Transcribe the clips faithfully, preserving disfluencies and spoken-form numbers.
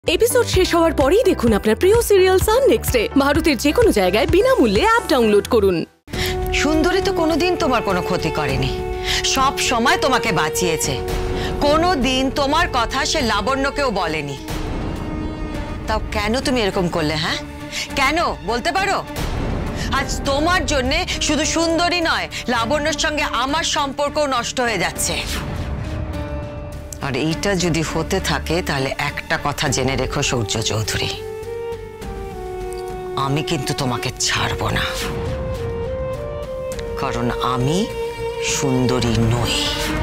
Episode শেষ হওয়ার পরেই দেখুন আপনার প্রিয় সিরিয়াল সান নেক্সট ডে ভারতের যে কোনো জায়গায় বিনামূল্যে অ্যাপ ডাউনলোড করুন। সুন্দরী তো কোনোদিন তোমার কোনো ক্ষতি করেনি, সব সময় তোমাকে বাঁচিয়েছে। কোনোদিন তোমার কথা সে লাবণ্যকেও বলেনি। তাও কেন তুমি এরকম করলে? হ্যাঁ কেন বলতে পারো? আজ তোমার জন্যে শুধু সুন্দরী নয়, লাবণ্যর সঙ্গে আমার সম্পর্কও নষ্ট হয়ে যাচ্ছে। আর এইটা যদি হতে থাকে তাহলে একটা কথা জেনে রেখো সূর্য চৌধুরী, আমি কিন্তু তোমাকে ছাড়বো না, কারণ আমি সুন্দরী নই।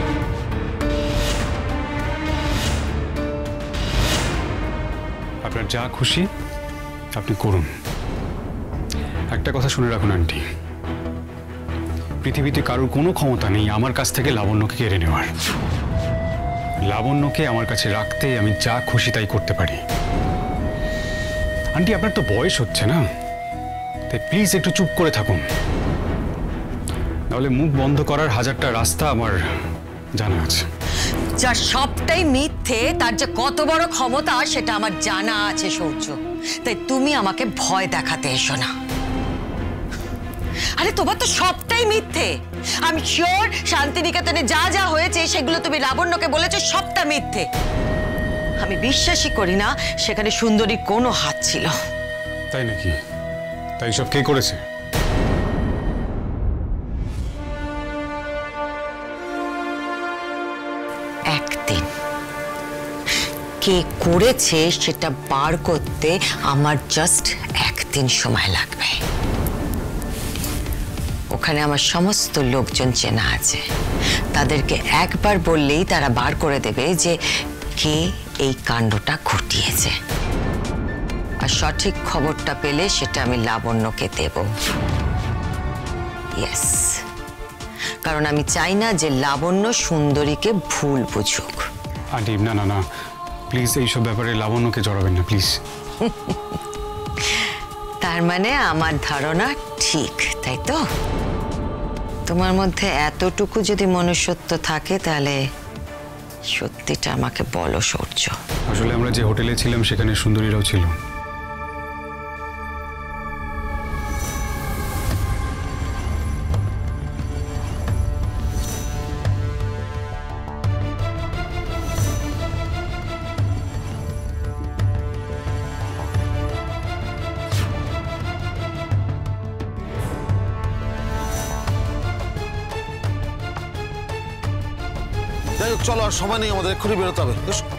আপনার যা খুশি আপনি করুন। একটা কথা শুনে রাখুন আন্টি, পৃথিবীতে কারোর কোনো ক্ষমতা নেই আমার কাছ থেকে লাবণ্যকে কেড়ে নেওয়ার। লাবণ্যকে আমার কাছে রাখতে আমি যা খুশি তাই করতে পারি। আন্টি আপনার তো বয়স হচ্ছে না, তাই প্লিজ একটু চুপ করে থাকুন, নাহলে মুখ বন্ধ করার হাজারটা রাস্তা আমার জানা আছে। যার সবটাই মিথ্যে তার যে কত বড় ক্ষমতা সেটা আমার জানা আছে সূর্য, তাই তুমি আমাকে ভয় দেখাতে এসো না। আরে তোমার তো সবটাই মিথ্যে। আমি শিওর শান্তিনিকেতনে যা যা হয়েছে সেগুলো তুমি লাবণ্যকে বলেছো সবটা মিথ্যে। আমি বিশ্বাসই করি না সেখানে সুন্দরীর কোনো হাত ছিল। তাই নাকি? তাই সব কে করেছে? একদিন কে করেছে সেটা বার করতে আমার জাস্ট একদিন সময় লাগবে। ওখানে আমার সমস্ত লোকজন চেনা আছে, তাদেরকে একবার বললেই তারা বার করে দেবে যে কে এই কাণ্ডটা ঘটিয়েছে। আর সঠিক খবরটা পেলে সেটা আমি লাবণ্যকে দেব। ইয়েস, কারণ আমি চাই না যে লাবণ্য সুন্দরীকে ভুল বুঝুক। আন্টি না না না, প্লিজ এইসব ব্যাপারে লাবণ্যকে জড়াবেন না প্লিজ। তার মানে আমার ধারণা ঠিক, তাই তো? তোমার মধ্যে এতটুকু যদি মনুষ্যত্ব থাকে তাহলে সত্যিটা আমাকে বলো সূর্য। আসলে আমরা যে হোটেলে ছিলাম সেখানে সুন্দরীরাও ছিল। যাই হোক চলো, আর সময় নেই আমাদের, এক্ষুনি বেরোতে হবে।